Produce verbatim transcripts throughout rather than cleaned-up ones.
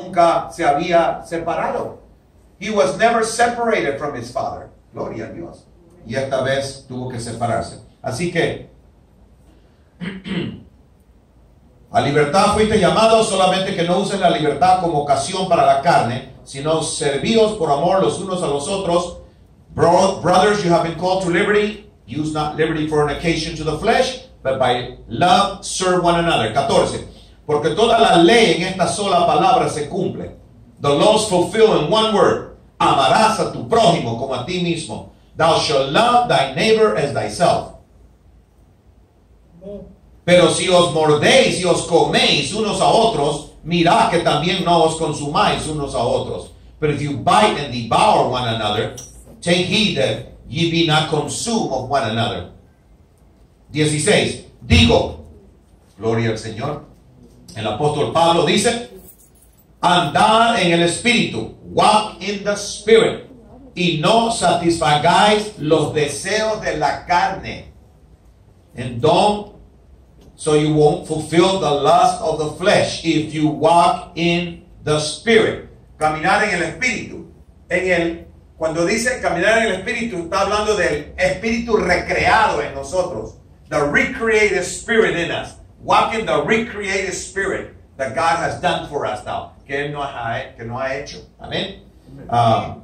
nunca se había separado. He was never separated from his father. Gloria a Dios. Y esta vez tuvo que separarse. Así que a libertad fuiste llamados, solamente que no usen la libertad como ocasión para la carne, sino servíos por amor los unos a los otros. Bro, brothers, you have been called to liberty. Use not liberty for an occasion to the flesh, but by love serve one another. catorce. Porque toda la ley en esta sola palabra se cumple. The laws fulfill in one word. Amarás a tu prójimo como a ti mismo. Thou shalt love thy neighbor as thyself. Pero si os mordéis y os coméis unos a otros, mirad que también no os consumáis unos a otros. But if you bite and devour one another, take heed that ye be not consumed of one another. dieciséis. Digo, gloria al Señor, el apóstol Pablo dice, andad en el Espíritu, walk in the Spirit, y no satisfagáis los deseos de la carne. And don't, so you won't fulfill the lust of the flesh if you walk in the Spirit. Caminar en el Espíritu. En el, cuando dice caminar en el Espíritu, está hablando del Espíritu recreado en nosotros. The recreated Spirit in us. Walk in the recreated Spirit that God has done for us now. Que Él no ha, que no ha hecho. Amén. Uh,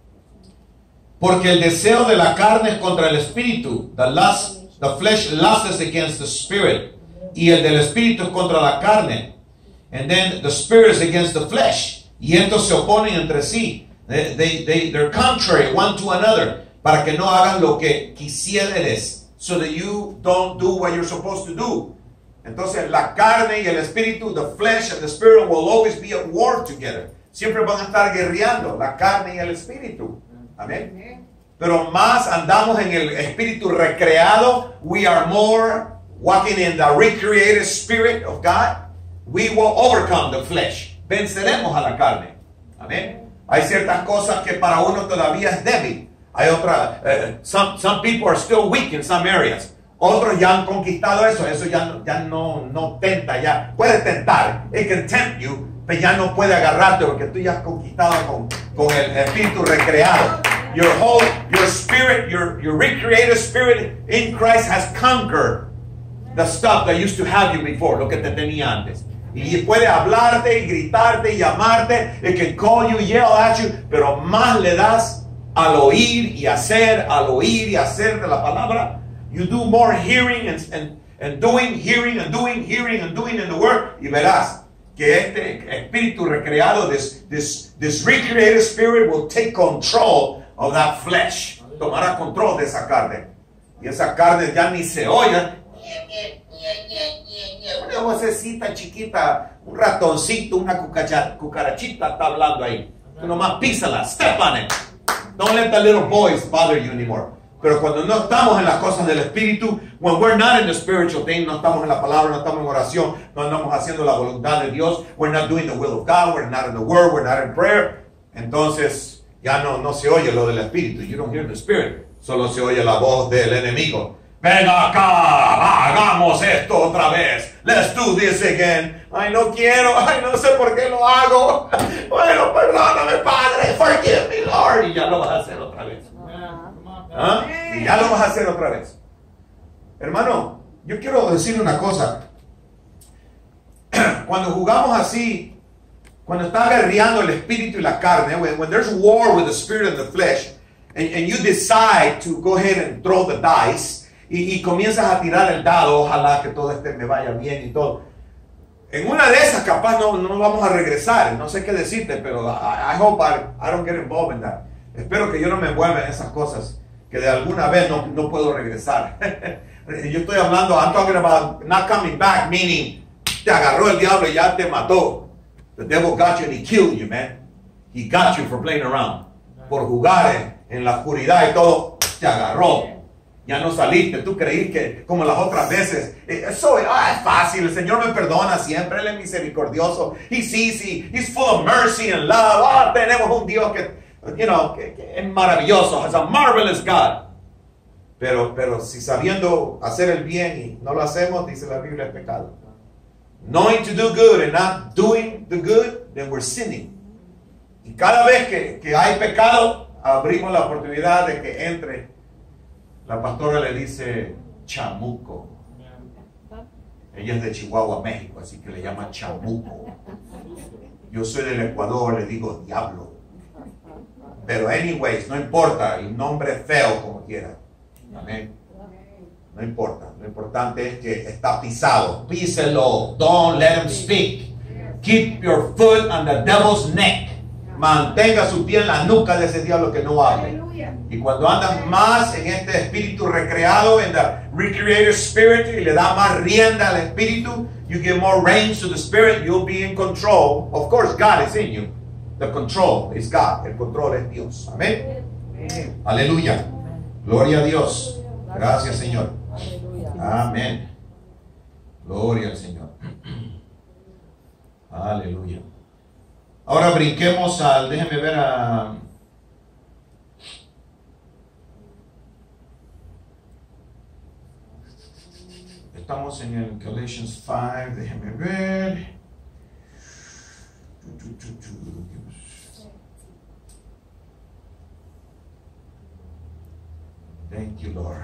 porque el deseo de la carne es contra el Espíritu. The lust, the flesh lusts against the Spirit. Y el del Espíritu es contra la carne. And then the Spirit is against the flesh. Y estos se oponen entre sí. They, they, they, they're contrary one to another. Para que no hagan lo que quisieres. So that you don't do what you're supposed to do. Entonces la carne y el espíritu, the flesh and the spirit will always be at war together. Siempre van a estar guerreando, la carne y el espíritu. Amén. Pero más andamos en el espíritu recreado. We are more walking in the recreated spirit of God. We will overcome the flesh. Venceremos a la carne. Amén. Hay ciertas cosas que para uno todavía es débil. Hay otra, uh, some, some people are still weak in some areas. Otros ya han conquistado eso. Eso ya, ya no, no tenta. Ya puede tentar. It can tempt you. Pero ya no puede agarrarte porque tú ya has conquistado con, con el espíritu recreado. Your whole, your spirit, your, your recreated spirit in Christ has conquered the stuff that used to have you before. Lo que te tenía antes. Y puede hablarte y gritarte y llamarte. It can call you, yell at you. Pero más le das al oír y hacer, al oír y hacer de la palabra. You do more hearing and, and, and doing, hearing and doing, hearing and doing in the word. Y verás que este espíritu recreado, this, this, this recreated spirit will take control of that flesh. Tomará control de esa carne. Y esa carne ya ni se oye. Una vocecita chiquita, un ratoncito, una cucarachita está hablando ahí. Tú nomás písala, step on it. Don't let the little boys bother you anymore. Pero cuando no estamos en las cosas del Espíritu, when we're not in the spiritual thing, no estamos en la palabra, no estamos en oración, no andamos haciendo la voluntad de Dios, we're not doing the will of God, we're not in the Word, we're not in prayer, entonces ya no, no se oye lo del Espíritu. You don't hear the Spirit. Solo se oye la voz del enemigo. Venga acá, hagamos esto otra vez. Let's do this again. Ay, no quiero, ay, no sé por qué lo hago. Bueno, perdóname, Padre, forgive me, Lord. Y ya lo vas a hacer otra vez. ¿Ah? Y ya lo vas a hacer otra vez. Hermano, yo quiero decir una cosa. Cuando jugamos así, cuando está guerreando el espíritu y la carne, when, when there's war with the spirit and the flesh, and, and you decide to go ahead and throw the dice, y, y comienzas a tirar el dado, ojalá que todo este me vaya bien y todo. En una de esas capaz no, no vamos a regresar, no sé qué decirte, pero I, I hope I, I don't get involved in that. Espero que yo no me envuelva en esas cosas que de alguna vez no, no puedo regresar. Yo estoy hablando, I'm talking about not coming back, meaning te agarró el diablo y ya te mató. The devil got you and he killed you, man. He got you for playing around. Por jugar en, en la oscuridad y todo, te agarró. Ya no saliste. Tú creí que como las otras veces, eso ah, es fácil, el Señor me perdona siempre, Él es misericordioso. He's easy, He's full of mercy and love. Ah, tenemos un Dios que You know, que, que es maravilloso. It's a marvelous God. Pero, pero si sabiendo hacer el bien y no lo hacemos, dice la Biblia, es pecado. knowing to do good and not doing the good, then we're sinning. Y cada vez que, que hay pecado, abrimos la oportunidad de que entre. La pastora le dice chamuco. Ella es de Chihuahua, México, así que le llama chamuco. Yo soy del Ecuador, le digo diablo. Pero anyways, no importa, el nombre es feo como quiera. Amén. No importa, lo importante es que está pisado. Píselo, don't let him speak. Keep your foot on the devil's neck. Mantenga su pie en la nuca de ese diablo que no hable. Y cuando andas más en este espíritu recreado, en the recreated spirit, y le da más rienda al espíritu, you give more reins to the spirit, you'll be in control. Of course, God is in you. The control is God. El control es Dios. Amén. Aleluya. Gloria a Dios. Gracias, Señor. Amén. Gloria al Señor. Aleluya. Ahora brinquemos al, déjenme ver a... Estamos en el Galatians cinco, déjenme ver. Thank you, Lord.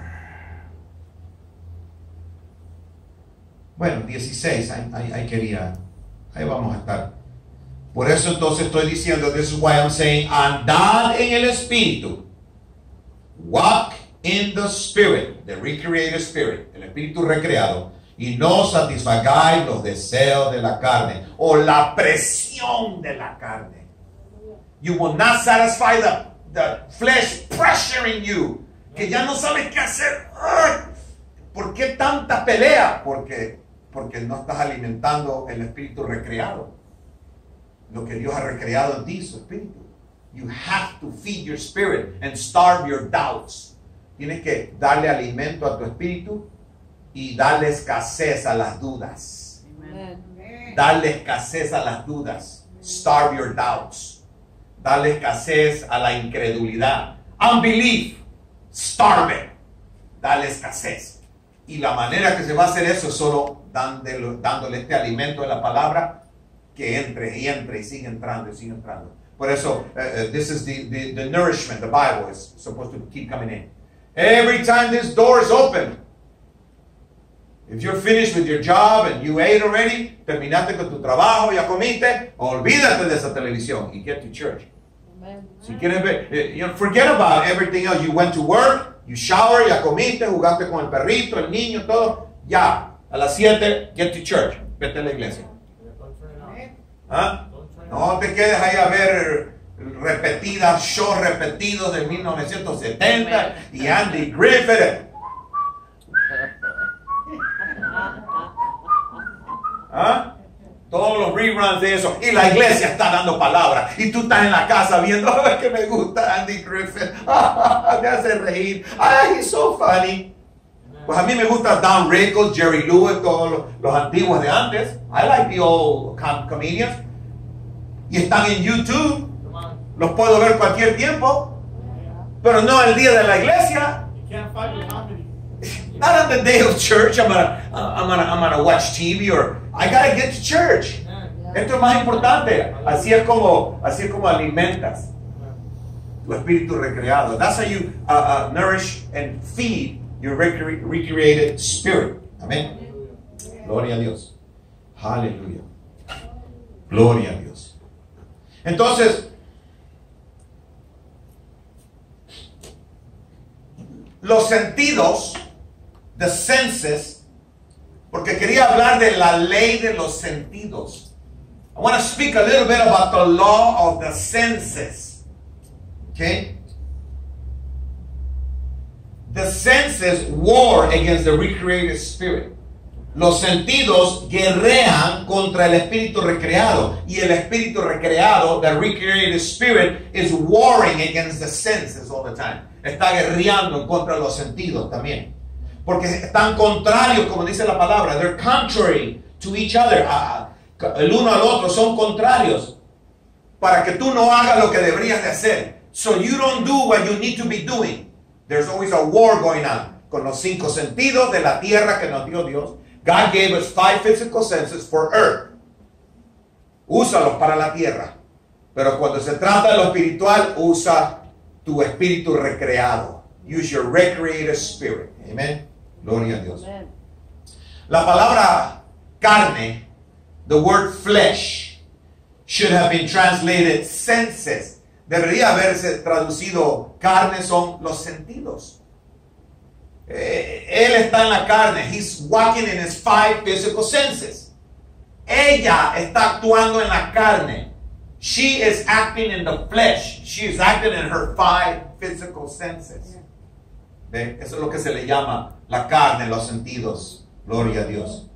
Bueno, dieciséis, ahí, ahí, ahí quería, ahí vamos a estar. Por eso entonces estoy diciendo, this is why I'm saying, andad en el Espíritu. Walk in the Spirit, the recreated Spirit, el Espíritu recreado, y no satisfagáis los deseos de la carne, o la presión de la carne. You will not satisfy the, the flesh pressuring you, que ya no sabes qué hacer. ¿Por qué tanta pelea? Porque, porque no estás alimentando el Espíritu recreado. Lo que Dios ha recreado en ti, su espíritu. You have to feed your spirit and starve your doubts. Tienes que darle alimento a tu espíritu y darle escasez a las dudas. Amen. Darle escasez a las dudas. Starve your doubts. Darle escasez a la incredulidad. Unbelief. Starve it. Dale escasez. Y la manera que se va a hacer eso es solo dándole, dándole este alimento de la palabra, que entre y entre y sigue entrando y sigue entrando. Por eso, uh, uh, this is the, the, the nourishment the Bible is supposed to keep coming in. Every time this door is open, if you're finished with your job and you ate already, terminaste con tu trabajo, ya comiste, olvídate de esa televisión y get to church. Amen. Si quieres ver, you know, forget about everything else. You went to work, you shower, ya comiste, jugaste con el perrito, el niño, todo. Ya, a las siete, get to church. Vete a la iglesia. ¿Ah? No te quedes ahí a ver repetidas, shows repetidos de mil novecientos setenta y Andy Griffith. ¿Ah? Todos los reruns de eso. Y la iglesia está dando palabra. Y tú estás en la casa viendo, oh, que me gusta Andy Griffith. Me hace reír. Ay, he's so funny. Pues a mí me gusta Don Rickles, Jerry Lewis, todos los, los antiguos de antes. I like the old com comedians. Y están en YouTube. Los puedo ver cualquier tiempo. Pero no el día de la iglesia. Not on the day of church. I'm gonna, I'm gonna, I'm gonna watch T V or I gotta get to church. Esto es más importante. Así es como, así es como alimentas tu espíritu recreado. That's how you uh, uh, nourish and feed your recre recreated spirit. Amén. Gloria a Dios. Aleluya. Gloria a Dios. Entonces, los sentidos, the senses, porque quería hablar de la ley de los sentidos. I want to speak a little bit about the law of the senses. Okay? The senses war against the recreated spirit. Los sentidos guerrean contra el espíritu recreado. Y el espíritu recreado, the recreated spirit, is warring against the senses all the time. Está guerreando en contra de los sentidos también. Porque están contrarios, como dice la palabra. They're contrary to each other. El uno al otro son contrarios. Para que tú no hagas lo que deberías de hacer. So you don't do what you need to be doing. There's always a war going on. Con los cinco sentidos de la tierra que nos dio Dios. God gave us five physical senses for earth. Úsalos para la tierra. Pero cuando se trata de lo espiritual, usa tu espíritu recreado. Use your recreative spirit. Amen. Gloria a Dios. Amen. La palabra carne, the word flesh, should have been translated senses. Debería haberse traducido carne, son los sentidos. Eh, él está en la carne. He's walking in his five physical senses. Ella está actuando en la carne. She is acting in the flesh. She is acting in her five physical senses. ¿Ve? Eso es lo que se le llama la carne, los sentidos. Gloria a Dios.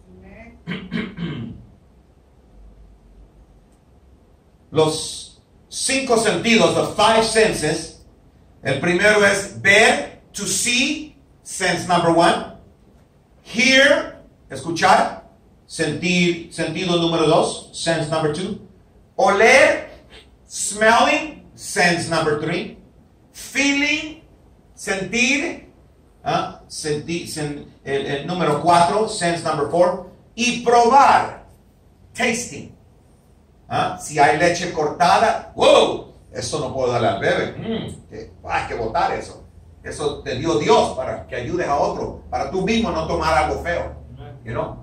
Los cinco sentidos, the five senses. El primero es ver, to see, sense number one. Hear, escuchar, sentir, sentido número dos, sense number two. Oler, smelling, sense number three. Feeling, sentir, uh, sentir sen, el, el número cuatro, sense number four. Y probar, tasting. ¿Ah? Si hay leche cortada, wow, eso no puedo darle al bebé. Mm, que, hay que botar eso. Eso te dio Dios para que ayudes a otro, para tú mismo no tomar algo feo, you know?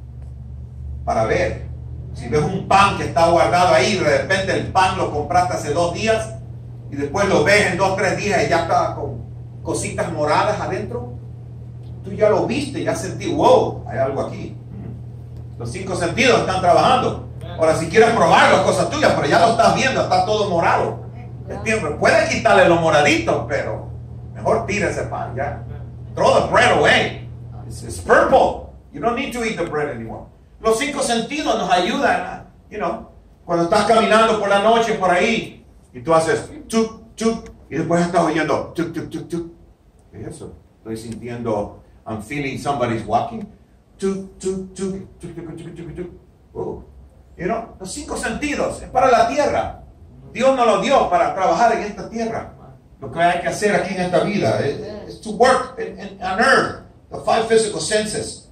Para ver. Si ves un pan que está guardado ahí, de repente el pan lo compraste hace dos días y después lo ves en dos, tres días y ya está con cositas moradas adentro, tú ya lo viste, ya sentí, wow, hay algo aquí. Los cinco sentidos están trabajando. Ahora, si quieres probar las cosas tuyas, pero ya lo estás viendo, está todo morado. ¿Entiendes? Puedes quitarle los moraditos, pero mejor tira ese pan, ya. Throw the bread away. It's, it's purple. You don't need to eat the bread anymore. Los cinco sentidos nos ayudan, a, you know, cuando estás caminando por la noche por ahí y tú haces tuk, tuk, y después estás oyendo tuk, tuk, tuk, tuk. ¿Qué es eso? Estoy sintiendo, I'm feeling somebody's walking. Tuk, tuk, tuk, tuk, tuk, tuk, tuk, tuk. Oh. You know, los cinco sentidos es para la tierra. Dios nos lo dio para trabajar en esta tierra. Lo que hay que hacer aquí en esta vida es to work in, in, on earth. The five physical senses.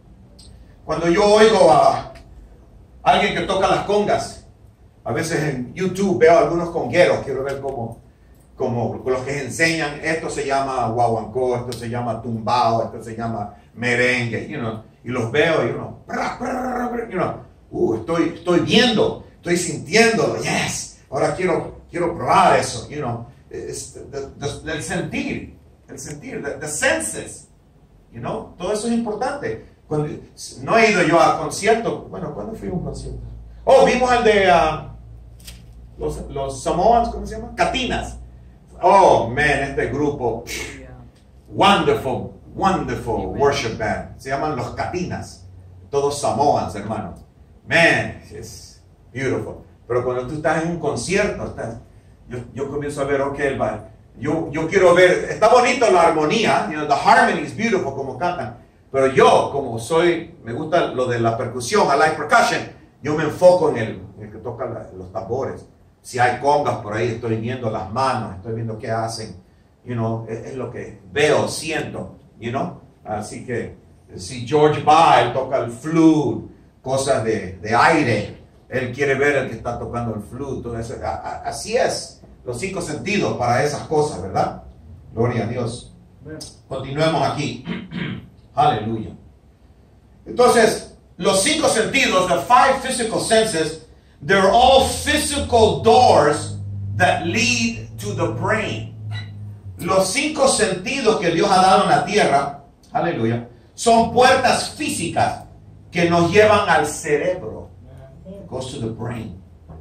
Cuando yo oigo a alguien que toca las congas, a veces en YouTube veo a algunos congueros, quiero ver cómo, cómo los que enseñan, esto se llama guaguancó, esto se llama tumbao, esto se llama merengue, you know, y los veo y uno, you know, uh, estoy, estoy viendo, estoy sintiéndolo, yes, ahora quiero, quiero probar eso, you know, it's the, the, el sentir, el sentir, the, the senses, you know, todo eso es importante. Cuando, no he ido yo a conciertos. Bueno, ¿cuándo fui a un concierto? Oh, vimos el de uh, los, los Samoans, ¿cómo se llama? Catinas. Oh, man, este grupo. Pff, wonderful, wonderful worship band. Se llaman los Catinas. Todos Samoans, hermano. Man, it's beautiful. Pero cuando tú estás en un concierto, estás, yo, yo comienzo a ver, ok, el va. Yo, yo quiero ver, está bonito la armonía, you know, the harmony is beautiful como cantan. Pero yo, como soy, me gusta lo de la percusión, I like percussion, yo me enfoco en el, en el que toca la, los tambores. Si hay congas por ahí, estoy viendo las manos, estoy viendo qué hacen, you know, es, es lo que veo, siento, you know. Así que, si George va, él toca el flute, cosas de, de aire, él quiere ver el que está tocando el flute, todo eso. A, a, así es, los cinco sentidos para esas cosas, ¿verdad? Gloria a Dios. Continuemos aquí. Aleluya. Entonces, los cinco sentidos, the five physical senses, they're all physical doors that lead to the brain. Los cinco sentidos que Dios ha dado en la tierra, aleluya, son puertas físicas que nos llevan al cerebro. It goes to the brain.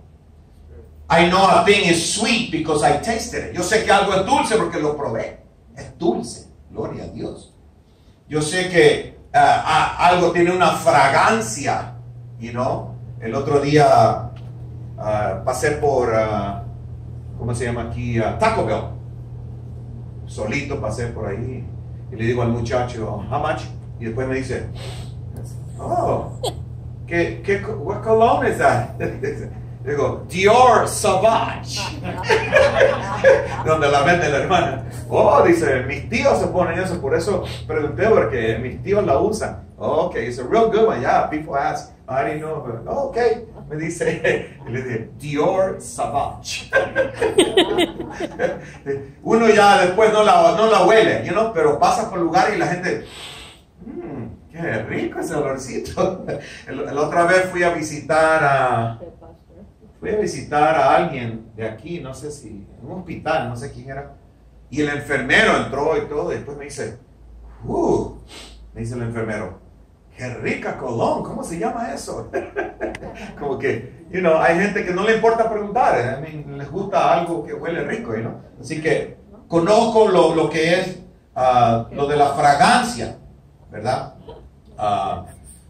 I know a thing is sweet because I tasted it. Yo sé que algo es dulce porque lo probé. Es dulce. Gloria a Dios. Yo sé que uh, uh, algo tiene una fragancia, you know. El otro día uh, pasé por, uh, ¿cómo se llama aquí? Uh, Taco Bell. Solito pasé por ahí y le digo al muchacho, how much? Y después me dice, oh, ¿qué, qué, what cologne is that? Digo, Dior Sauvage. Donde la vende la hermana. Oh, dice, mis tíos se ponen eso. Por eso pregunté, porque mis tíos la usan. Oh, okay, it's a real good one. Yeah, people ask. I didn't know, but oh, okay. Me dice, le dije, Dior Sauvage. Uno ya después no la, no la huele, you know, pero pasa por lugares y la gente, mmm, qué rico ese olorcito. La otra vez fui a visitar a, fui a visitar a alguien de aquí, no sé si, en un hospital, no sé quién era, y el enfermero entró y todo, y después me dice, uh, me dice el enfermero, qué rica cologne, ¿cómo se llama eso? Como que, you know, hay gente que no le importa preguntar, I mean, les gusta algo que huele rico, you know? Así que conozco lo, lo que es uh, lo de la fragancia, ¿verdad? Uh,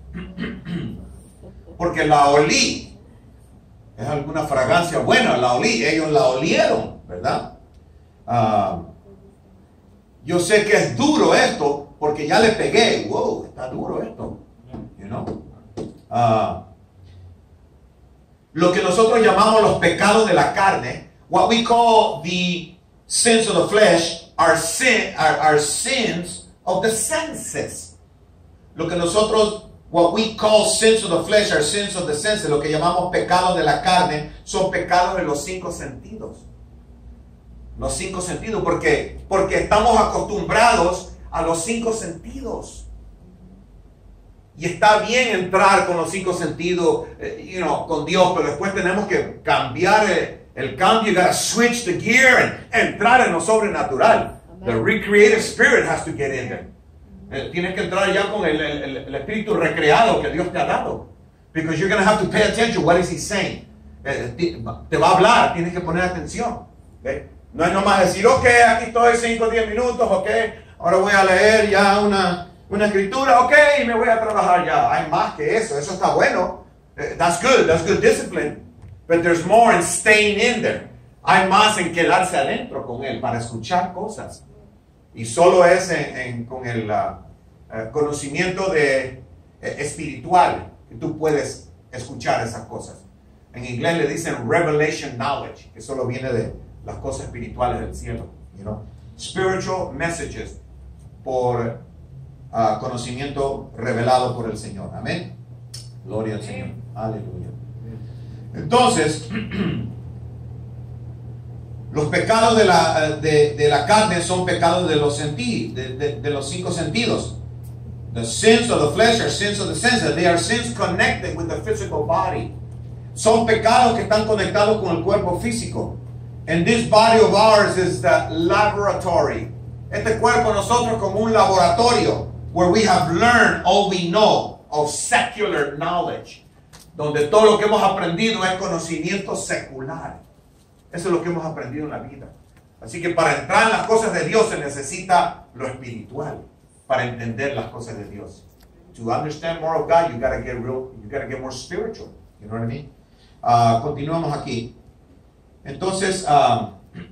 porque la olí, es alguna fragancia buena, la olí, ellos la olieron, ¿verdad? Uh, yo sé que es duro esto, porque ya le pegué, wow, está duro esto, you know. Uh, lo que nosotros llamamos los pecados de la carne, what we call the sins of the flesh, are, sin, are, are sins of the senses. Lo que nosotros, what we call sins of the flesh, are sins of the senses. Lo que llamamos pecados de la carne, son pecados de los cinco sentidos. Los cinco sentidos, porque, porque estamos acostumbrados a los cinco sentidos. Y está bien entrar con los cinco sentidos, eh, you know, con Dios, pero después tenemos que cambiar el, el cambio. You gotta switch the gear and entrar en lo sobrenatural. Amen. The recreative spirit has to get in there. Eh, tienes que entrar ya con el, el, el espíritu recreado que Dios te ha dado. Because you're gonna have to pay attention. What is he saying? Eh, te va a hablar, tienes que poner atención. ¿Okay? No es nomás decir, ok, aquí estoy cinco o diez minutos, ok. Ahora voy a leer ya una, una escritura, ok, y me voy a trabajar ya. Hay más que eso, eso está bueno. Uh, that's good, that's good discipline. But there's more in staying in there. Hay más en quedarse adentro con él para escuchar cosas. Y solo es en, en, con el uh, uh, conocimiento de, uh, espiritual que tú puedes escuchar esas cosas. En inglés le dicen revelation knowledge, que solo viene de las cosas espirituales del cielo. You know? Spiritual messages por uh, conocimiento revelado por el Señor. Amén. Gloria al Señor. Aleluya. Entonces, los pecados de la, de, de la carne son pecados de los sentidos, de, de, de los cinco sentidos. The sins of the flesh are sins of the senses. They are sins connected with the physical body. Son pecados que están conectados con el cuerpo físico. And this body of ours is the laboratory. Este cuerpo nosotros como un laboratorio where we have learned all we know of secular knowledge. Donde todo lo que hemos aprendido es conocimiento secular. Eso es lo que hemos aprendido en la vida. Así que para entrar en las cosas de Dios se necesita lo espiritual para entender las cosas de Dios. To understand more of God, you gotta get real, you gotta get more spiritual. You know what I mean? Uh, continuamos aquí. Entonces, uh,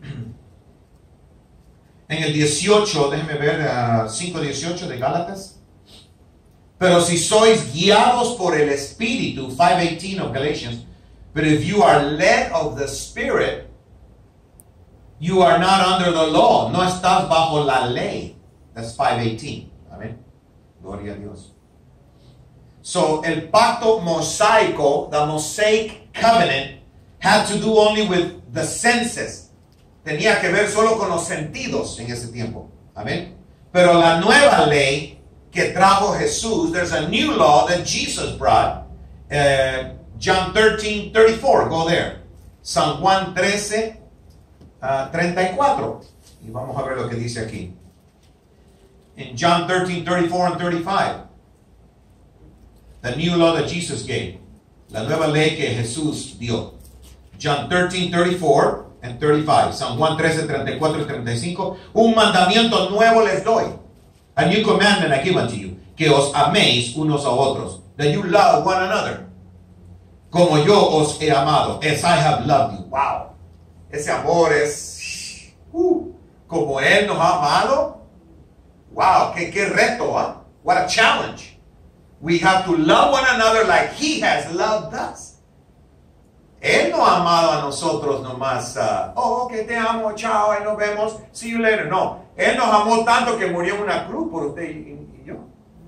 en el dieciocho, déjenme ver, uh, cinco dieciocho de Gálatas. Pero si sois guiados por el Espíritu, five eighteen of Galatians, but if you are led of the Spirit, you are not under the law. No estás bajo la ley. That's five eighteen. Amén. Gloria a Dios. So, el pacto mosaico, the Mosaic covenant, had to do only with the senses. Tenía que ver solo con los sentidos en ese tiempo. Amén. Pero la nueva ley que trajo Jesús, there's a new law that Jesus brought. Uh, John thirteen thirty-four, go there. San Juan trece treinta y cuatro. Y vamos a ver lo que dice aquí. In John thirteen thirty-four and thirty-five. The new law that Jesus gave. La nueva ley que Jesús dio. John thirteen thirty-four and thirty-five. San Juan trece treinta y cuatro y treinta y cinco. Un mandamiento nuevo les doy. A new commandment I give unto you. Que os améis unos a otros. That you love one another. Como yo os he amado. As I have loved you. Wow. Ese amor es... Uh, como Él nos ha amado. Wow. Qué, qué reto. ¿eh? What a challenge. We have to love one another like He has loved us. Él no ha amado a nosotros nomás. Uh, oh, que te amo. Chao. Ahí nos vemos. See you later. No. Él nos amó tanto que murió en una cruz por usted y, y yo.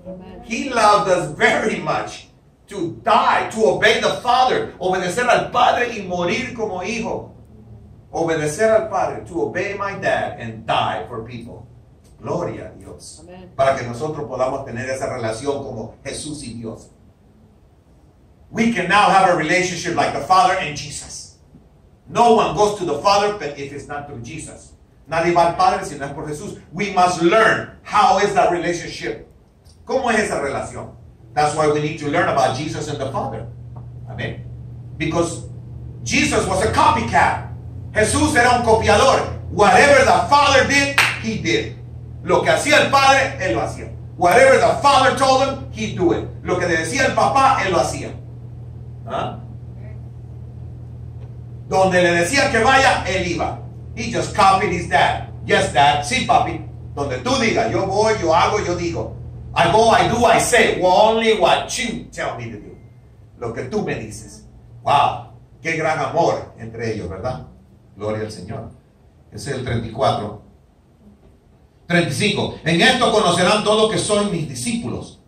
He loved us very much to die, to obey the Father, obedecer al Padre y morir como hijo. Obedecer al Padre, to obey my dad and die for people. Gloria a Dios. Amen. Para que nosotros podamos tener esa relación como Jesús y Dios. We can now have a relationship like the Father and Jesus. No one goes to the Father but if it's not through Jesus. Nadie va al Padre si no es por Jesús. We must learn how is that relationship. ¿Cómo es esa relación? That's why we need to learn about Jesus and the Father. Amen. Because Jesus was a copycat. Jesús era un copiador. Whatever the Father did, he did. Lo que hacía el Padre, él lo hacía. Whatever the Father told him, he do it. Lo que le decía el papá, él lo hacía. ¿Ah? Donde le decía que vaya, él iba. He just copied his dad. Yes, dad. Sí, papi. Donde tú digas, yo voy, yo hago, yo digo. I go, I do, I say. Well, only what you tell me to do. Lo que tú me dices. Wow. Qué gran amor entre ellos, ¿verdad? Gloria al Señor. Ese es el treinta y cuatro. treinta y cinco. En esto conocerán todos que sois mis discípulos.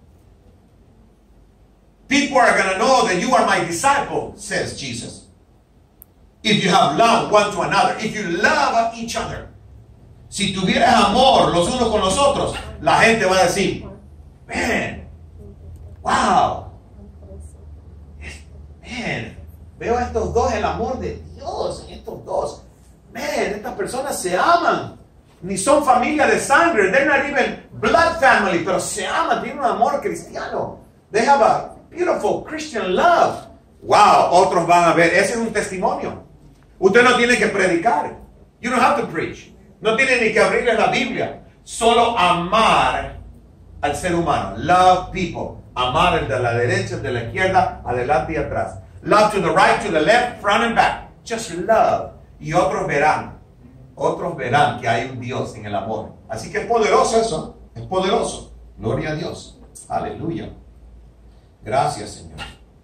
People are going to know that you are my disciple, says Jesus. If you have love one to another. If you love each other. Si tuvieras amor los unos con los otros, la gente va a decir, man, wow, man, veo a estos dos el amor de Dios, en estos dos. Man, estas personas se aman. Ni son familia de sangre. They're not even blood family, pero se aman, tienen un amor cristiano. They have a beautiful Christian love. Wow, otros van a ver. Ese es un testimonio. Usted no tiene que predicar. You don't have to preach. No tiene ni que abrirle la Biblia. Solo amar al ser humano. Love people. Amar el de la derecha, el de la izquierda, adelante y atrás. Love to the right, to the left, front and back. Just love. Y otros verán. Otros verán que hay un Dios en el amor. Así que es poderoso eso. Es poderoso. Gloria a Dios. Aleluya. Gracias, Señor.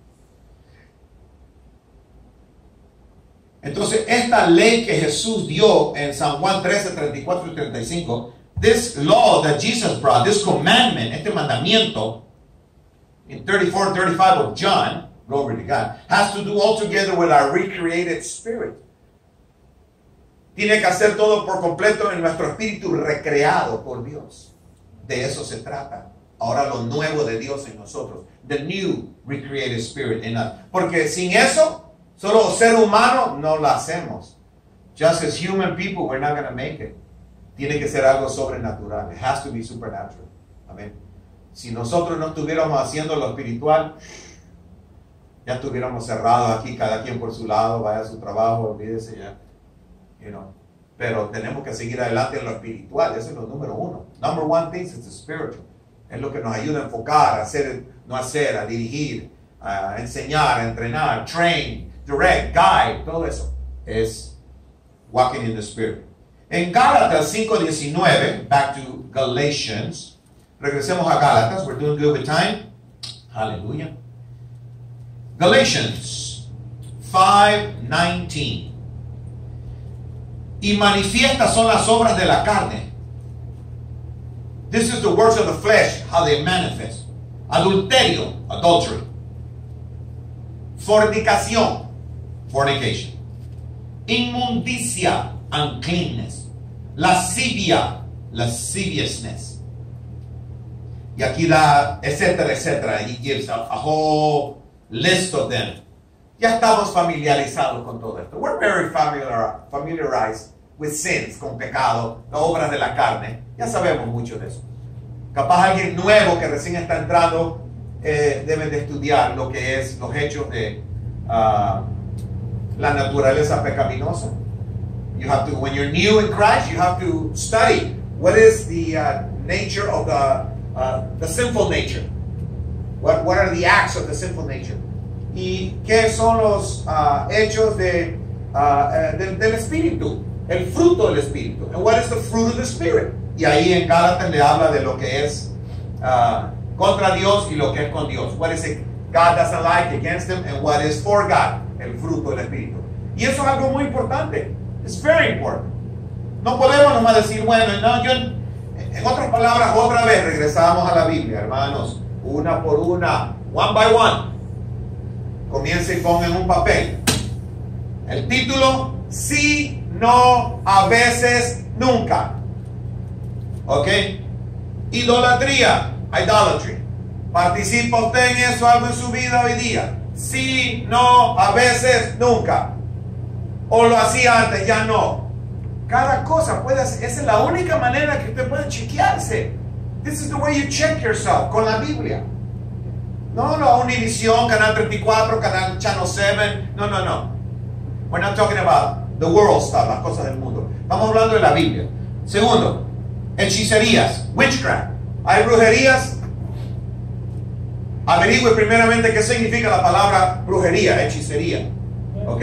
Entonces, esta ley que Jesús dio en San Juan trece, treinta y cuatro y treinta y cinco, this law that Jesus brought, this commandment, este mandamiento, in thirty-four and thirty-five of John, glory to God, has to do altogether with our recreated spirit. Tiene que hacer todo por completo en nuestro espíritu recreado por Dios. De eso se trata. Ahora lo nuevo de Dios en nosotros. The new recreated spirit in us. Porque sin eso, solo ser humano no lo hacemos. Just as human people, we're not going to make it. Tiene que ser algo sobrenatural. It has to be supernatural. Amén. Si nosotros no estuviéramos haciendo lo espiritual, ya estuviéramos cerrados aquí, cada quien por su lado, vaya a su trabajo, olvídese ya. You know. Pero tenemos que seguir adelante en lo espiritual. Eso es lo número uno. Number one thing is the spiritual. Es lo que nos ayuda a enfocar, a hacer, no hacer, a dirigir, a enseñar, a entrenar, train, direct, guide, todo eso es walking in the spirit. En Gálatas cinco diecinueve, back to Galatians, regresemos a Gálatas, we're doing good with time. Hallelujah. Galatians five nineteen. Y manifiestas son las obras de la carne. This is the works of the flesh, how they manifest. Adulterio, adultery. Fornicación, fornication. Inmundicia, uncleanness. Lascivia, lasciviousness. Y aquí da, etcétera, etcétera. He gives a, a whole list of them. Ya estamos familiarizados con todo esto. We're very familiar, familiarized with sins, con pecado, las obras de la carne. Ya sabemos mucho de eso. Capaz alguien nuevo que recién está entrando eh, debe de estudiar lo que es los hechos de uh, la naturaleza pecaminosa. You have to, when you're new in Christ, you have to study what is the uh, nature of the uh, the sinful nature. What what are the acts of the sinful nature? Y qué son los uh, hechos de, uh, uh, del, del espíritu, el fruto del espíritu. And what is the fruit of the spirit? Y ahí en Gálatas le habla de lo que es uh, contra Dios y lo que es con Dios. What is it God doesn't like against him and what is for God, el fruto del espíritu. Y eso es algo muy importante. It's very important. No podemos nomás decir, bueno, no, yo, En otras palabras, otra vez regresamos a la Biblia, hermanos, una por una, one by one. Comience y ponga en un papel el título: sí, no, a veces, nunca. ¿Ok? Idolatría, idolatry. ¿Participa usted en eso algo en su vida hoy día? Sí, no, a veces, nunca. O lo hacía antes, ya no. Cada cosa puede hacer. Esa es la única manera que usted puede chequearse. This is the way you check yourself, con la Biblia. No, no, Univisión, Canal treinta y cuatro, Canal Channel siete. No, no, no. We're not talking about the world stuff, las cosas del mundo. Estamos hablando de la Biblia. Segundo, hechicerías, witchcraft. ¿Hay brujerías? Averigüe primeramente qué significa la palabra brujería, hechicería. ¿Ok?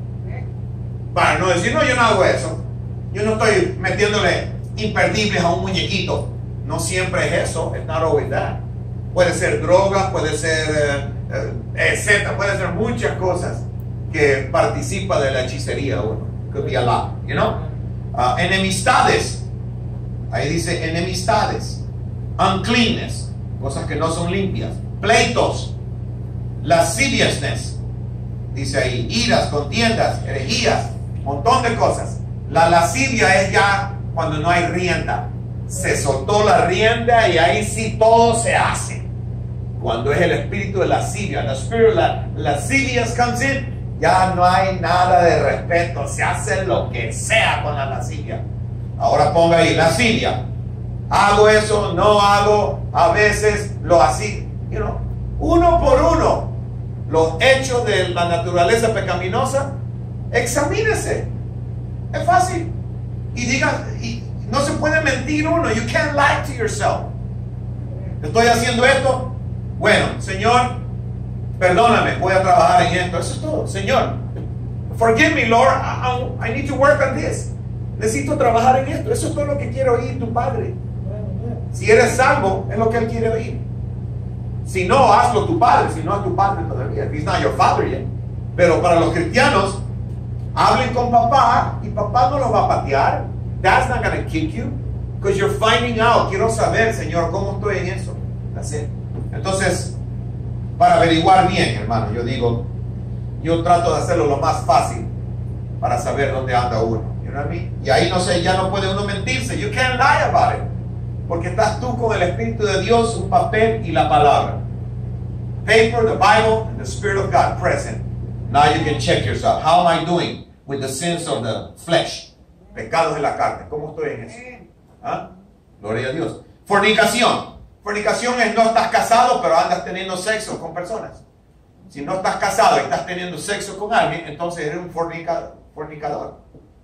Para no decir, no, yo no hago eso. Yo no estoy metiéndole imperdibles a un muñequito. No siempre es eso. It's not always that. Puede ser drogas, puede ser uh, uh, etcétera. Puede ser muchas cosas que participa de la hechicería uno. Could be a lot, you know? Uh, enemistades. Ahí dice enemistades. Uncleanness. Cosas que no son limpias. Pleitos. Lasciviousness. Dice ahí, iras, contiendas, herejías, montón de cosas. La lascivia es ya cuando no hay rienda. Se soltó la rienda y ahí sí todo se hace. Cuando es el espíritu de lascivia, the spirit of la, lascivious comes in, ya no hay nada de respeto. Se hace lo que sea con la lascivia. Ahora ponga ahí, lascivia. Hago eso, no hago, a veces lo así. You know, uno por uno. Los hechos de la naturaleza pecaminosa, examínese. Es fácil. Y diga, y no se puede mentir uno. You can't lie to yourself. Estoy haciendo esto. Bueno, Señor, perdóname, voy a trabajar en esto. Eso es todo. Señor, forgive me, Lord. I, I, I need to work on this. Necesito trabajar en esto. Eso es todo lo que quiere oír tu Padre. Si eres salvo, es lo que Él quiere oír. Si no, hazlo tu padre. Si no es tu padre todavía. He's not your father yet. Pero para los cristianos, hablen con papá y papá no los va a patear. Dad's not going to kick you. Because you're finding out. Quiero saber, Señor, cómo estoy en eso. That's it. Entonces, para averiguar bien, hermano, yo digo, yo trato de hacerlo lo más fácil para saber dónde anda uno. You know what I mean? Y ahí no sé, ya no puede uno mentirse. You can't lie about it. Porque estás tú con el Espíritu de Dios, un papel y la palabra. Paper, the Bible, and the Spirit of God present. Now you can check yourself. How am I doing with the sins of the flesh? Pecados de la carne. ¿Cómo estoy en eso? ¿Ah? Gloria a Dios. Fornicación. Fornicación es no estás casado, pero andas teniendo sexo con personas. Si no estás casado y estás teniendo sexo con alguien, entonces eres un fornicador. fornicador.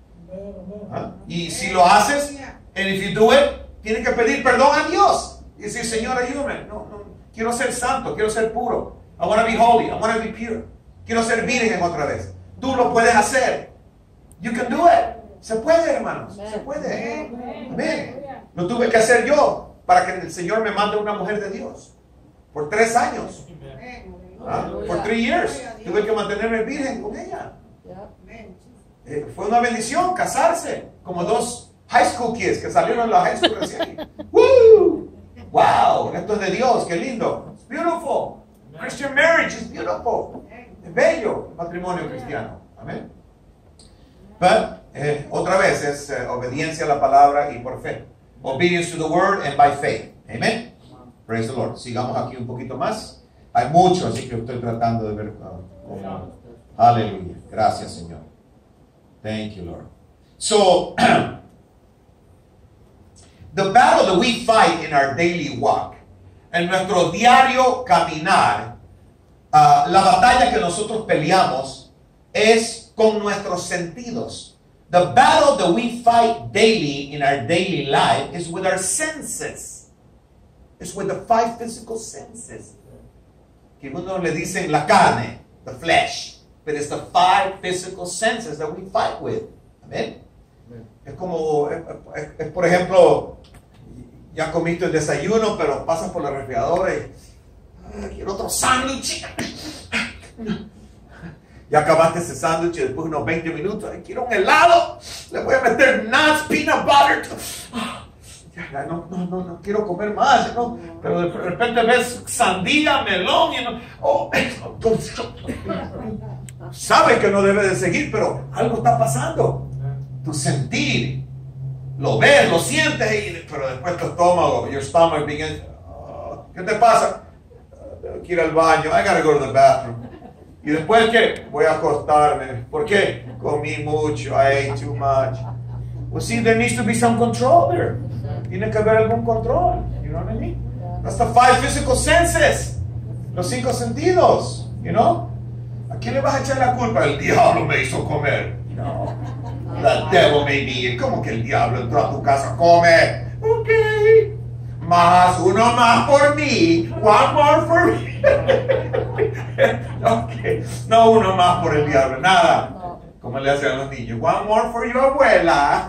¿Ah? Y si lo haces, and if you do it, tienes que pedir perdón a Dios. Y decir, Señor, ayúdame. No, no, quiero ser santo, quiero ser puro. I want to be holy, I want to be pure. Quiero ser virgen otra vez. Tú lo puedes hacer. You can do it. Se puede, hermanos. Se puede. Amén. Lo tuve que hacer yo para que el Señor me mande una mujer de Dios. Por tres años. ¿Ah? Por three years. Tuve que mantenerme virgen con ella. Eh, fue una bendición casarse. Como dos high school kids que salieron de la high school recién. ¡Woo! ¡Wow! Esto es de Dios. ¡Qué lindo! It's beautiful. Christian marriage is beautiful. Es bello el matrimonio cristiano. Amén. Pero, eh, otra vez es eh, obediencia a la palabra y por fe. Obedience to the word and by faith. Amen. Praise the Lord. Sigamos aquí un poquito más. Hay mucho, así que estoy tratando de ver. Uh, cómo. Aleluya. Gracias, Señor. Thank you, Lord. So, the battle that we fight in our daily walk, en nuestro diario caminar, uh, la batalla que nosotros peleamos es con nuestros sentidos. The battle that we fight daily in our daily life is with our senses. It's with the five physical senses. Que uno le dicen la carne, the flesh. But it's the five physical senses that we fight with. Amén. Es como, es, es, es, por ejemplo, ya comiste el desayuno, pero pasas por la refrigeradora y ah, quiero otro sándwich. Ya acabaste ese sándwich y después de unos veinte minutos, quiero un helado, le voy a meter nuts, peanut butter. no, no, no, no quiero comer más, ¿no? Pero de repente ves sandía, melón, y no, oh, sabe que no debe de seguir, pero algo está pasando. Tu sentir, lo ves, lo sientes, y, pero después tu estómago, your stomach begins, oh, ¿qué te pasa? Tengo que ir al baño, I gotta go to the bathroom. Y después, ¿qué? Voy a acostarme. ¿Por qué? Comí mucho, I ate too much. Well, see, there needs to be some control there. Tiene que haber algún control. You know what I mean? That's the five physical senses. Los cinco sentidos. You know? ¿A quién le vas a echar la culpa? El diablo me hizo comer. No. The devil made me eat. ¿Cómo que el diablo entró a tu casa? Come. Ok. Más, uno más por mí. One more for me. Okay. No, uno más por el diablo. Nada. Como le hacen a los niños. One more for your abuela.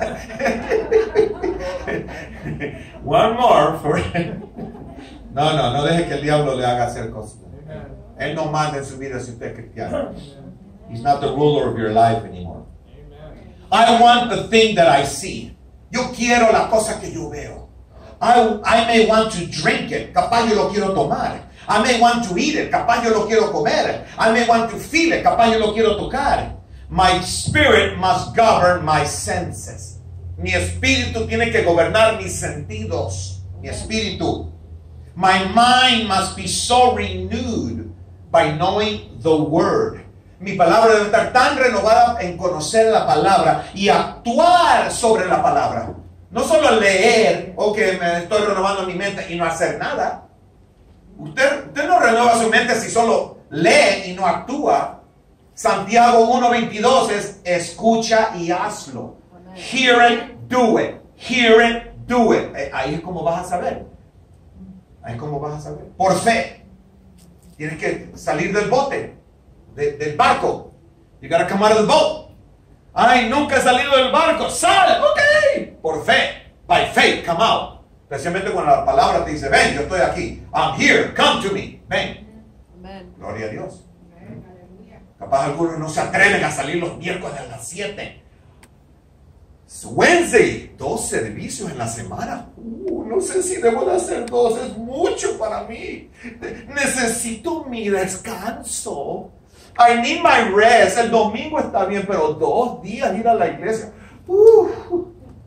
One more for... No, no, no deje que el diablo le haga hacer cosas. Él no manda en su vida si usted es cristiano. He's not the ruler of your life anymore. I want the thing that I see. Yo quiero la cosa que yo veo. I, I may want to drink it. Capaz yo lo quiero tomar. I may want to eat it. Capaz yo lo quiero comer. I may want to feel it. Capaz yo lo quiero tocar. My spirit must govern my senses. Mi espíritu tiene que gobernar mis sentidos. Mi espíritu. My mind must be so renewed by knowing the word. Mi palabra debe estar tan renovada en conocer la palabra y actuar sobre la palabra. No solo leer, o que me estoy renovando mi mente y no hacer nada. Usted, usted no renueva su mente si solo lee y no actúa. Santiago uno veintidós es escucha y hazlo. Hear it, do it. Hear it, do it. Ahí es como vas a saber. Ahí es como vas a saber. Por fe. Tienes que salir del bote, de, del barco. You gotta come out of the boat. Ay, nunca he salido del barco. Sal, ok. Por fe. By faith, come out. Especialmente cuando la palabra te dice, ven, yo estoy aquí. I'm here, come to me. Ven. Amen. Gloria a Dios. Capaz algunos no se atreven a salir los miércoles a las siete. It's Wednesday, dos servicios en la semana. Uh, no sé si debo de hacer dos, es mucho para mí. Necesito mi descanso. I need my rest. El domingo está bien, pero dos días ir a la iglesia. Uh,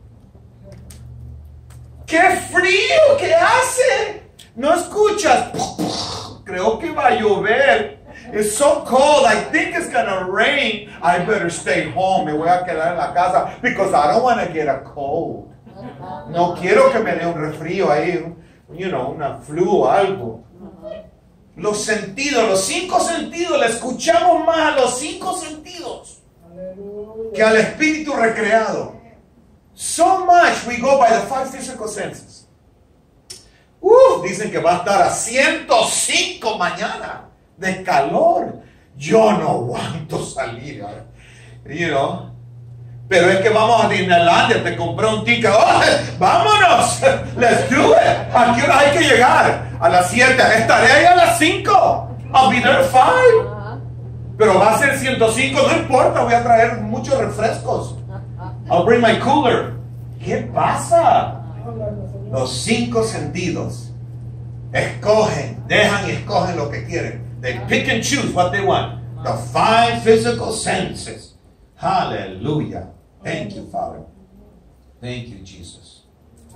¡Qué frío que hace! No escuchas. Creo que va a llover. It's so cold. I think it's gonna rain. I better stay home. Me voy a quedar en la casa because I don't want to get a cold. No quiero que me dé un resfrío ahí, you know, una flu o algo. Los sentidos, los cinco sentidos, le escuchamos más a los cinco sentidos que al espíritu recreado. So much we go by the five physical senses. Uh, dicen que va a estar a ciento cinco mañana. De calor. Yo no aguanto salir. You know. Pero es que vamos a Disneylandia. Te compré un ticket. Oh, vámonos. Let's do it. ¿A qué hora hay que llegar? A las siete. Estaré ahí a las cinco. I'll be there at five. Pero va a ser ciento cinco. No importa. Voy a traer muchos refrescos. I'll bring my cooler. ¿Qué pasa? Los cinco sentidos escogen, dejan y escogen lo que quieren. They pick and choose what they want. The five physical senses. Hallelujah. Thank you, Father. Thank you, Jesus.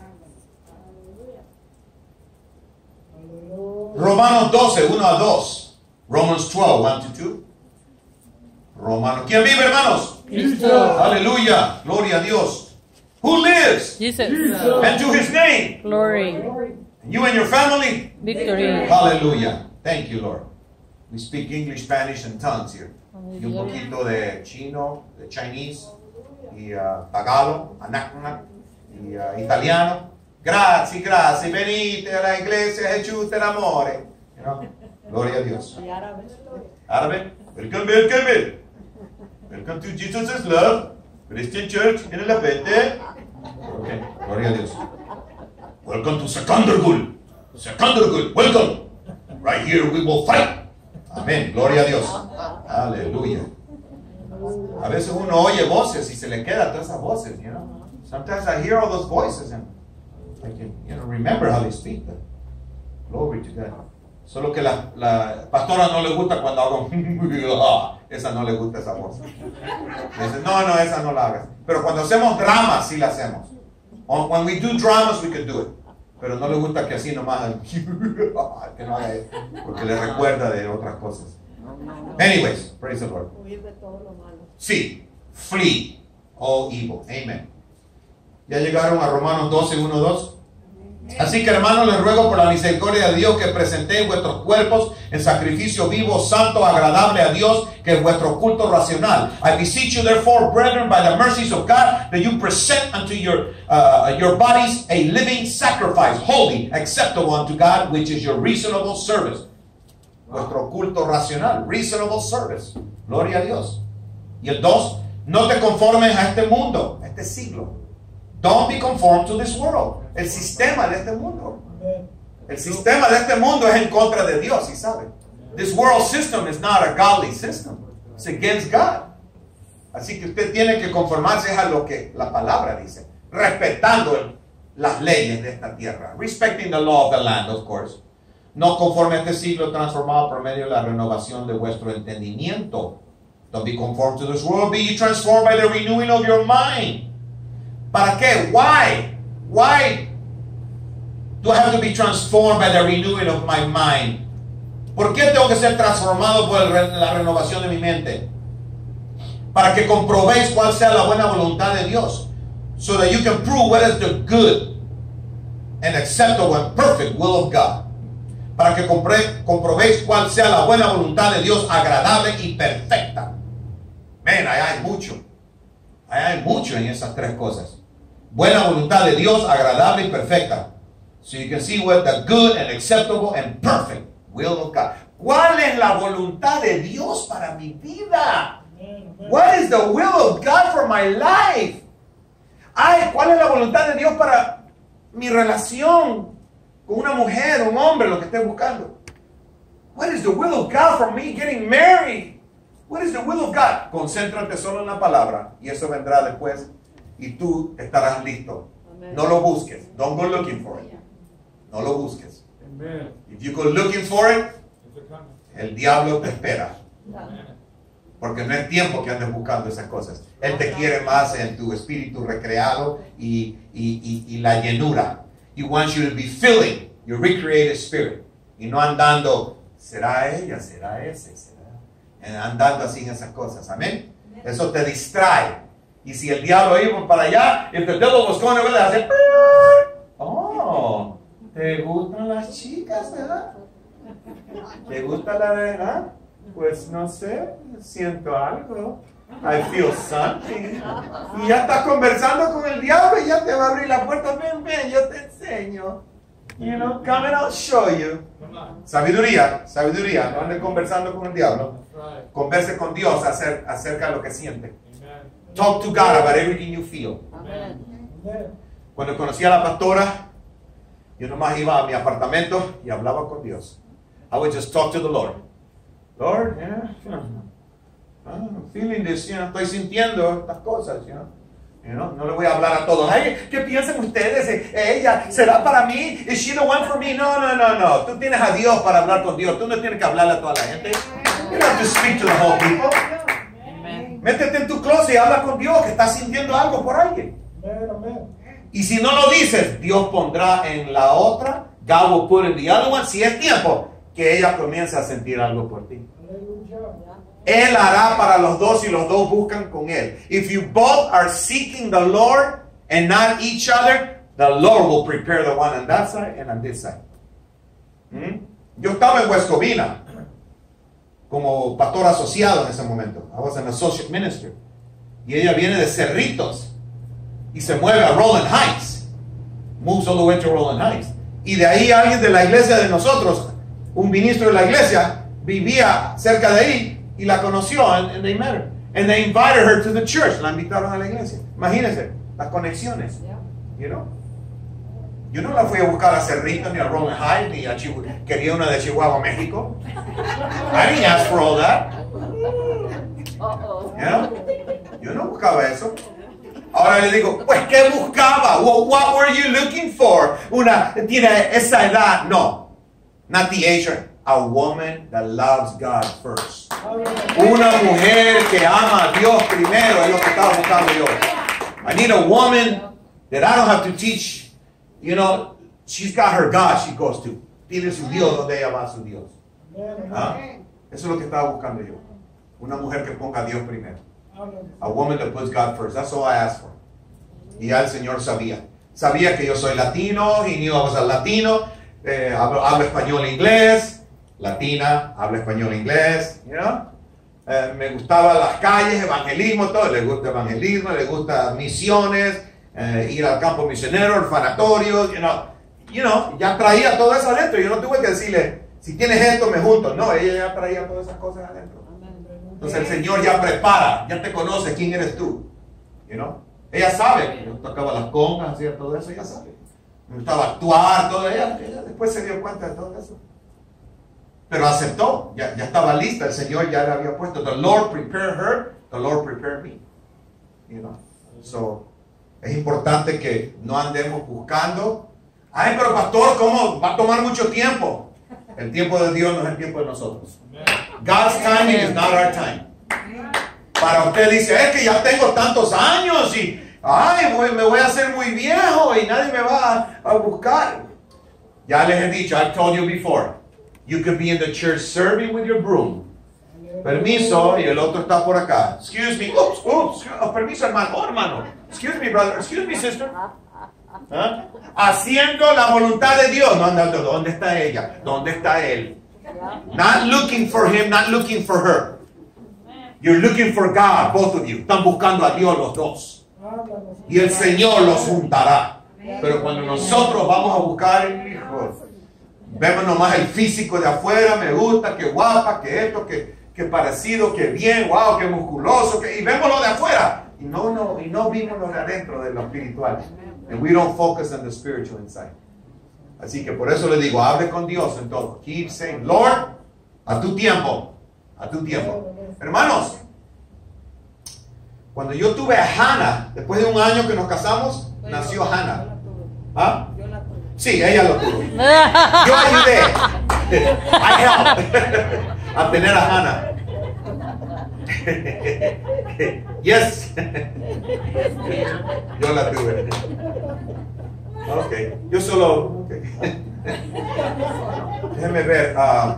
Romanos doce, uno a dos. Romans twelve, one to two. Romanos. ¿Quién vive, hermanos? Cristo. Aleluya. Gloria a Dios. Who lives? Jesus. And to his name. Glory. And you and your family. Victory. Hallelujah. Thank you, Lord. We speak English, Spanish, and tongues here. Y un poquito de chino, de Chinese, y uh, tagalo, anacna, y uh, italiano. Grazie, grazie, venite alla iglesia, Jesús te l'amore. You know? Gloria a Dios. Árabe. Welcome, welcome. Welcome to Jesus' love. Christian Church in La Pete. Okay, gloria a Dios. Welcome to Secundergul. Secundergul, welcome. Right here we will fight. Amén, gloria a Dios. Aleluya. A veces uno oye voces y se le queda todas esas voces, you know. Sometimes I hear all those voices and I can, you know, remember how they speak. That. Glory to God. Solo que la, la pastora no le gusta cuando hago, esa no le gusta esa voz. Dice, no, no, esa no la hagas. Pero cuando hacemos dramas, sí la hacemos. When we do dramas, we can do it. Pero no le gusta que así nomás, que no haga eso, porque le recuerda de otras cosas. Anyways, praise the Lord. Huir de todo lo malo. Sí, flee all evil. Amen. Ya llegaron a Romanos doce, uno, dos. Así que, hermanos, les ruego por la misericordia de Dios que presentéis vuestros cuerpos en sacrificio vivo, santo, agradable a Dios, que es vuestro culto racional. I beseech you, therefore, brethren, by the mercies of God, that you present unto your uh, your bodies a living sacrifice, holy, acceptable unto God, which is your reasonable service. Vuestro culto racional, reasonable service. Gloria a Dios. Y el dos, no te conformes a este mundo, a este siglo. Don't be conformed to this world. El sistema de este mundo. El sistema de este mundo es en contra de Dios, ¿sí sabe? This world system is not a godly system. It's against God. Así que usted tiene que conformarse a lo que la palabra dice, respetando el, las leyes de esta tierra. Respecting the law of the land, of course. No conforme a este siglo transformado por medio de la renovación de vuestro entendimiento. Don't be conformed to this world. Be ye transformed by the renewing of your mind. ¿Para qué? Why? Why do I have to be transformed by the renewing of my mind? ¿Por qué tengo que ser transformado por el, la renovación de mi mente? Para que comprobéis cuál sea la buena voluntad de Dios. So that you can prove what is the good and acceptable and perfect will of God. Para que compre, comprobéis cuál sea la buena voluntad de Dios, agradable y perfecta. Man, ahí hay mucho. Ahí hay mucho en esas tres cosas. Buena voluntad de Dios, agradable y perfecta. So you can see what the good and acceptable and perfect will of God. ¿Cuál es la voluntad de Dios para mi vida? What is the will of God for my life? Ay, ¿cuál es la voluntad de Dios para mi relación con una mujer, un hombre, lo que esté buscando? What is the will of God for me getting married? What is the will of God? Concéntrate solo en la palabra y eso vendrá después y tú estarás listo. Amen. No lo busques. Don't go looking for it. No lo busques. Amen. If you go looking for it, el diablo te espera. Amen. Porque no es tiempo que andes buscando esas cosas. Él te quiere más en tu espíritu recreado y, y, y, y la llenura. He wants you to be filling your recreated spirit. Y no andando, ¿será ella? ¿Será ese? ¿Será? Andando así en esas cosas. Amén. Eso te distrae. Y si el diablo iba para allá, if the devil was going over there, hace, oh, ¿te gustan las chicas, verdad? ¿Te gusta la verdad? Pues no sé, siento algo. I feel something. Y ya estás conversando con el diablo y ya te va a abrir la puerta. Ven, ven, yo te enseño. You know, come and I'll show you. Sabiduría, sabiduría. No andes conversando con el diablo. Converse con Dios acerca, acerca de lo que siente. Talk to God about everything you feel. Cuando conocí a la pastora, yo nomás iba a mi apartamento y hablaba con Dios. I would just talk to the Lord. Lord, yeah, I'm feeling this, you know, estoy sintiendo estas cosas, you know. You know, no le voy a hablar a todos. Ay, ¿qué piensan ustedes? Ella, ¿será para mí? Is she the one for me? No, no, no, no. Tú tienes a Dios para hablar con Dios. Tú no tienes que hablarle a toda la gente. You don't have to speak to the whole people. Amen. Métete en tu closet y habla con Dios que estás sintiendo algo por alguien. Amen. Y si no lo dices, Dios pondrá en la otra. God will put in the other one. Si es tiempo que ella comience a sentir algo por ti. Él hará para los dos y los dos buscan con Él. If you both are seeking the Lord and not each other, the Lord will prepare the one on that side and on this side. ¿Mm? Yo estaba en West Covina como pastor asociado en ese momento. I was an associate minister. Y ella viene de Cerritos y se mueve a Roland Heights. Moves all the way to Roland Heights. Y de ahí alguien de la iglesia de nosotros, un ministro de la iglesia, vivía cerca de ahí. Y la conoció, and, and they met her. And they invited her to the church. La invitaron a la iglesia. Imagínense, las conexiones. Yeah. You know? Yo no la fui a buscar a Cerrito, ni a Roland Heights, ni a Chihuahua. Quería una de Chihuahua, México. I didn't ask for all that. You know? Yo no buscaba eso. Ahora le digo, pues, ¿qué buscaba? Well, what were you looking for? Una, tiene esa edad. No, not the age. A woman that loves God first. Una mujer que ama a Dios primero es lo que estaba buscando yo. I need a woman that I don't have to teach. You know, she's got her God she goes to. Tiene su Dios donde ella va a su Dios. ¿Ah? Eso es lo que estaba buscando yo. Una mujer que ponga a Dios primero. A woman that puts God first. That's all I asked for. Y ya el Señor sabía. Sabía que yo soy latino. He knew I was a latino. Eh, hablo, hablo español e inglés. Latina, habla español e inglés. You know? eh, me gustaba las calles, evangelismo, todo. Le gusta evangelismo, le gusta misiones, eh, ir al campo misionero, orfanatorios. You know, you know, ya traía todo eso adentro. Yo no tuve que decirle, si tienes esto, me junto. No, ella ya traía todas esas cosas adentro. Entonces el Señor ya prepara, ya te conoce quién eres tú. You know? Ella sabe, yo tocaba las congas, hacía todo eso, ella sabe. Me gustaba actuar, todo ella, ella después se dio cuenta de todo eso. Pero aceptó, ya, ya estaba lista, el Señor ya le había puesto. The Lord prepared her, the Lord prepared me. You know? So, es importante que no andemos buscando. Ay, pero pastor, ¿cómo? Va a tomar mucho tiempo. El tiempo de Dios no es el tiempo de nosotros. God's timing is not our time. Para usted dice, es que ya tengo tantos años y ay, voy, me voy a hacer muy viejo y nadie me va a, a buscar. Ya les he dicho, I've told you before, you could be in the church serving with your broom. Permiso, y el otro está por acá. Excuse me, oops, oops, oh, permiso hermano, oh, hermano. Excuse me brother, excuse me sister. ¿Ah? Haciendo la voluntad de Dios. No, no, no, ¿dónde está ella? ¿Dónde está él? Not looking for him, not looking for her. You're looking for God, both of you. Están buscando a Dios los dos. Y el Señor los juntará. Pero cuando nosotros vamos a buscar, hijo, vemos nomás el físico de afuera, me gusta, que guapa, que esto, que, que parecido, que bien, wow, que musculoso, que, y vemos lo de afuera. Y no, no, y no vimos lo de adentro, de lo espiritual. And we don't focus on the spiritual inside. Así que por eso le digo, hable con Dios en todo. Keep saying, Lord, a tu tiempo, a tu tiempo. Hermanos, cuando yo tuve a Hannah, después de un año que nos casamos, nació Hannah. ¿Ah? Sí, ella lo tuvo. Yo ayudé. I helped a tener a Hannah. Yes. Yo la tuve. Ok, yo solo. Okay. Déjeme ver. Uh,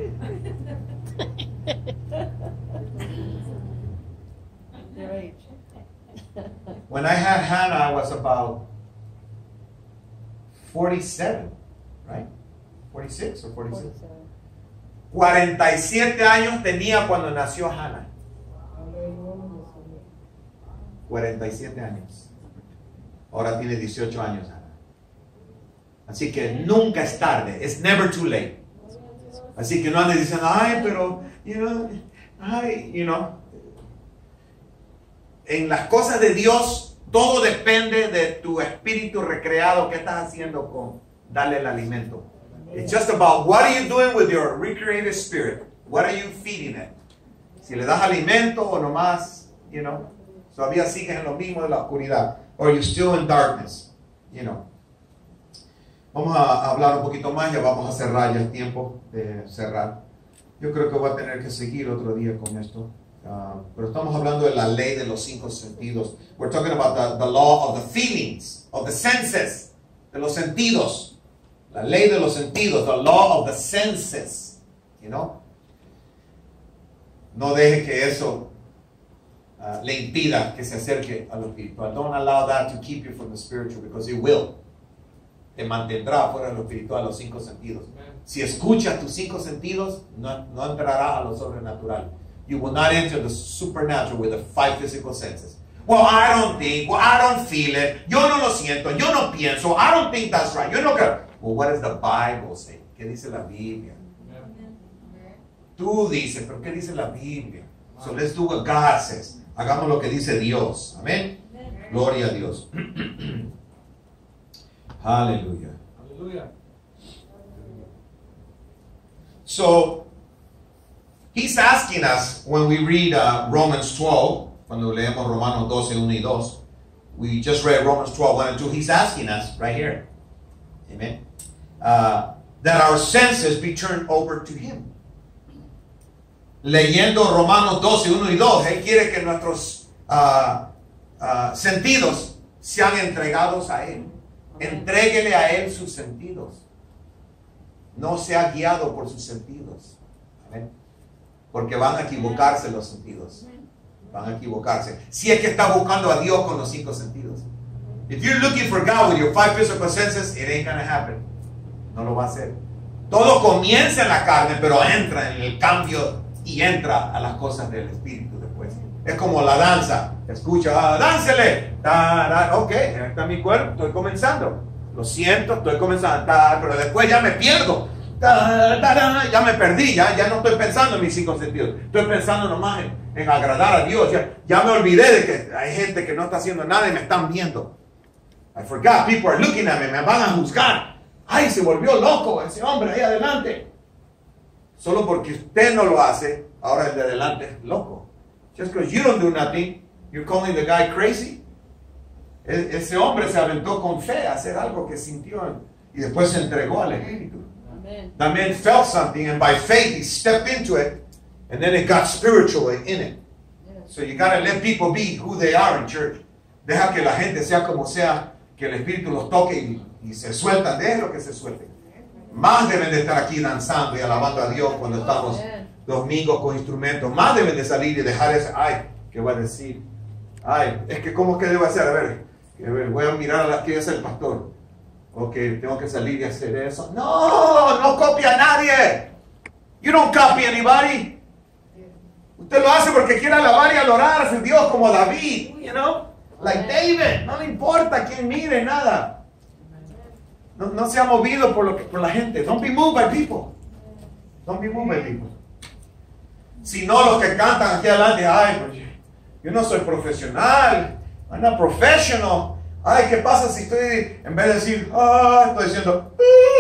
when I had Hannah, I was about forty-seven, right? forty-six or forty-six? cuarenta y siete años tenía cuando nació Hannah. cuarenta y siete años. Ahora tiene dieciocho años Hannah. Así que nunca es tarde. It's never too late. Así que no andes diciendo, ay, pero, you know, ay, you know. En las cosas de Dios, todo depende de tu espíritu recreado. ¿Qué estás haciendo con darle el alimento? It's just about what are you doing with your recreated spirit? What are you feeding it? Si le das alimento o nomás, you know, todavía sigues en lo mismo de la oscuridad. Or you still in darkness, you know. Vamos a hablar un poquito más, ya vamos a cerrar, ya es tiempo de cerrar. Yo creo que voy a tener que seguir otro día con esto. Uh, pero estamos hablando de la ley de los cinco sentidos. We're talking about the, the law of the feelings, of the senses, de los sentidos. La ley de los sentidos, the law of the senses, you know. No deje que eso uh, le impida que se acerque a lo espiritual. Don't allow that to keep you from the spiritual, because it will. Te mantendrá fuera de lo espiritual, los cinco sentidos. Si escuchas tus cinco sentidos, no, no entrarás a lo sobrenatural. You will not enter the supernatural with the five physical senses. Well, I don't think, well, I don't feel it. Yo no lo siento, yo no pienso. I don't think that's right. Yo no creo. Well, what does the Bible say? ¿Qué dice la Biblia? Tú dices, pero ¿qué dice la Biblia? So let's do what God says. Hagamos lo que dice Dios. Amén. Gloria a Dios. Aleluya. Hallelujah. So, he's asking us when we read uh, Romans twelve, cuando leemos Romanos doce, uno y dos, we just read Romans twelve, one and two. He's asking us right here. Amen. Uh, that our senses be turned over to Him. Leyendo Romanos doce, uno y dos, Él quiere que nuestros uh, uh, sentidos sean entregados a Él. Entréguele a Él sus sentidos. No sea guiado por sus sentidos. Amén. Porque van a equivocarse los sentidos. Van a equivocarse. Si es que está buscando a Dios con los cinco sentidos. If you're looking for God with your five physical senses, it ain't gonna happen. No lo va a hacer. Todo comienza en la carne, pero entra en el cambio y entra a las cosas del Espíritu después. Es como la danza. Escucha, ah, dánsele. Ta, ta, ok, ahí está mi cuerpo, estoy comenzando. Lo siento, estoy comenzando. Ta, pero después ya me pierdo. Ta, ta, ta, ya me perdí, ya, ya no estoy pensando en mis cinco sentidos. Estoy pensando nomás en, en agradar a Dios. Ya, ya me olvidé de que hay gente que no está haciendo nada y me están viendo. I forgot, people are looking at me, me van a juzgar. Ay, se volvió loco ese hombre ahí adelante. Solo porque usted no lo hace, ahora el de adelante es loco. Just because you don't do nothing, you're calling the guy crazy. E- ese hombre se aventó con fe a hacer algo que sintió y después se entregó al Espíritu. Amen. That man felt something, and by faith he stepped into it, and then it got spiritual in it. Yes. So you got to let people be who they are in church. Deja que la gente sea como sea, que el Espíritu los toque y, y se sueltan, déjalo que se suelten. Más deben de estar aquí danzando y alabando a Dios cuando estamos domingos con instrumentos. Más deben de salir y dejar ese, ay, ¿qué va a decir? Ay, es que ¿cómo que debo hacer? A ver, a ver voy a mirar a la que es el pastor. Ok, tengo que salir y hacer eso. No, no copia a nadie. You don't copy anybody. Usted lo hace porque quiere alabar y adorar a su Dios como David, you know? Like David, no le importa quién mire, nada. No, no se ha movido por, lo que, por la gente. Don't be moved by people. Don't be moved by people. Si no, los que cantan aquí adelante, ay, pues yo no soy profesional. I'm not professional. Ay, ¿qué pasa si estoy, en vez de decir, ah, estoy diciendo,